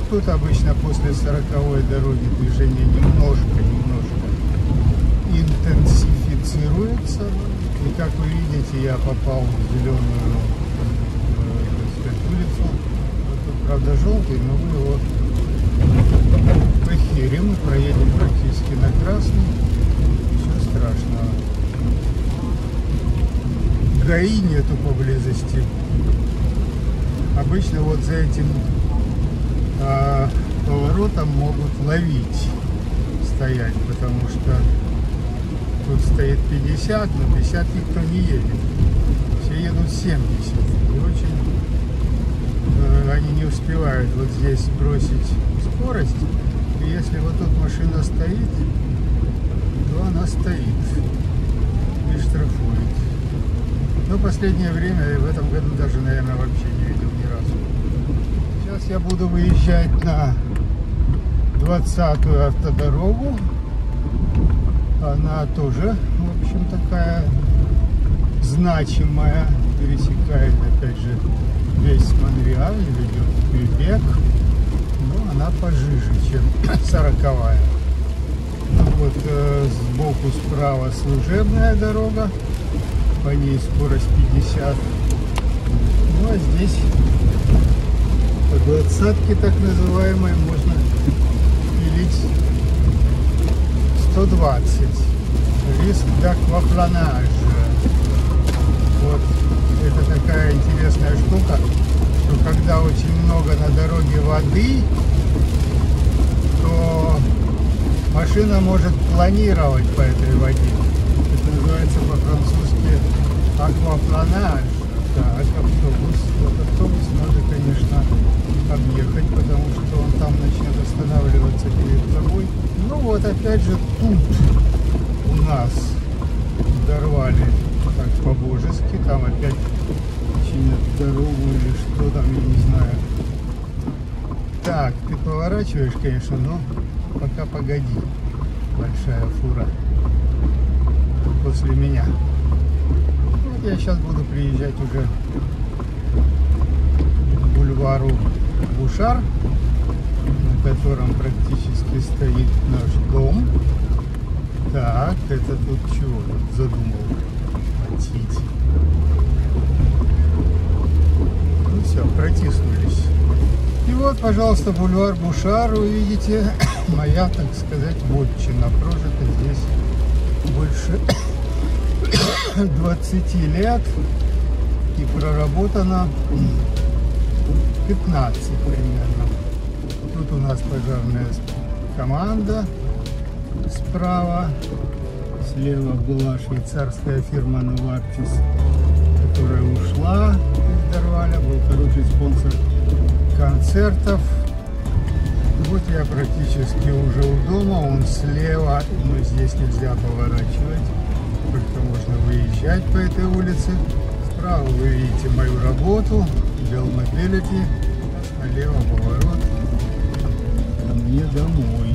тут обычно после 40-й дороги движение немножко интенсифицируется. И как вы видите, я попал в зеленую, так сказать, улицу. Вот тут, правда, желтый, но мы его похерим и проедем практически на красный. Ничего страшного. ГАИ нету поблизости. Обычно вот за этим поворотом могут ловить, стоять, потому что тут стоит 50, но 50 никто не едет. Все едут 70. И очень они не успевают вот здесь бросить скорость. И если вот тут машина стоит, то она стоит и штрафует. Но последнее время, в этом году даже, наверное, вообще не видел ни разу. Сейчас я буду выезжать на 20-ю автодорогу. Она тоже, в общем, такая значимая. Пересекает, опять же, весь Монреаль, ведет в Квебек. Но она пожиже, чем 40-я. Вот сбоку справа служебная дорога. По ней скорость 50. Ну а здесь по 20-ке так называемой можно пилить 120. Риск d'aquaplanage. Вот это такая интересная штука, что когда очень много на дороге воды, то машина может планировать по этой воде. Это называется по-французски аквапланаж. Так, автобус. Вот автобус надо, конечно, объехать, потому что он там начнет останавливаться перед тобой. Ну вот, опять же, тут у нас дорвали так по-божески. Там опять чинят дорогу или что там, я не знаю. Так, ты поворачиваешь, конечно, но пока погоди. Большая фура после меня. Вот я сейчас буду приезжать уже к бульвару Бушар, на котором практически стоит наш дом. Так, это тут чего задумал платить? Ну все, протиснулись. И вот, пожалуйста, бульвар Бушар, вы видите, моя, так сказать, вотчина. Прожита здесь больше 20 лет и проработано 15 примерно. Тут у нас пожарная команда справа. Слева была швейцарская фирма Novartis, которая ушла из Дарваля, был хороший спонсор концертов. Вот я практически уже у дома, он слева, но здесь нельзя поворачивать, только можно выезжать по этой улице. Справа вы видите мою работу, Bell Mobility, налево поворот ко мне домой.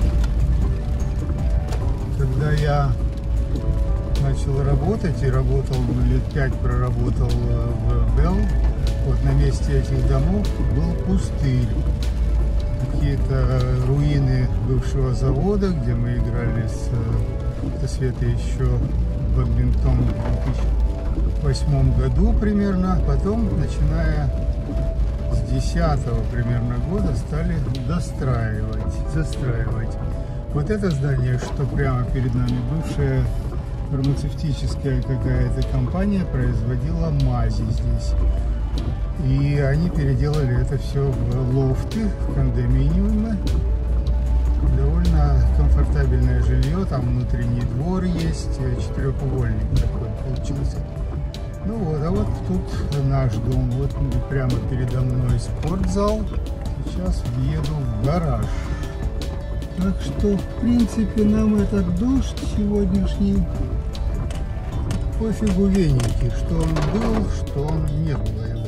Когда я начал работать и работал, лет 5 проработал в Bell, вот на месте этих домов был пустырь. Какие-то руины бывшего завода, где мы играли с Светой еще в бадминтон в 2008 году примерно. Потом, начиная с 2010 примерно года, стали застраивать. Вот это здание, что прямо перед нами, бывшая фармацевтическая какая-то компания производила мази здесь. И они переделали это все в лофты, в кондоминиумы. Довольно комфортабельное жилье, там внутренний двор есть, четырехугольник такой получился. Ну вот, а вот тут наш дом, вот прямо передо мной спортзал. Сейчас въеду в гараж. Так что, в принципе, нам этот дождь сегодняшний пофигу веники, что он был, что он не было его.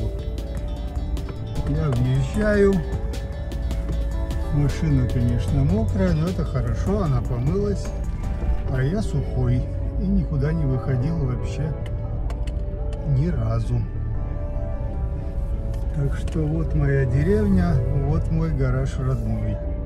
Я въезжаю. Машина, конечно, мокрая, но это хорошо, она помылась. А я сухой и никуда не выходил вообще ни разу. Так что вот моя деревня, вот мой гараж родной.